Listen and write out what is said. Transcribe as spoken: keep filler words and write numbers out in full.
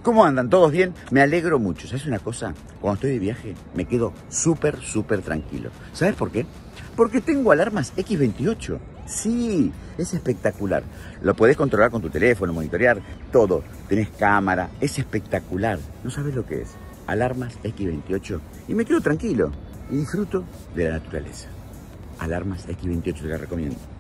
¿Cómo andan? ¿Todos bien? Me alegro mucho. ¿Sabes una cosa? Cuando estoy de viaje me quedo súper, súper tranquilo. ¿Sabes por qué? Porque tengo alarmas equis veintiocho. Sí, es espectacular. Lo podés controlar con tu teléfono, monitorear, todo. Tenés cámara, es espectacular. ¿No sabes lo que es? Alarmas equis veintiocho. Y me quedo tranquilo y disfruto de la naturaleza. Alarmas equis veintiocho, te la recomiendo.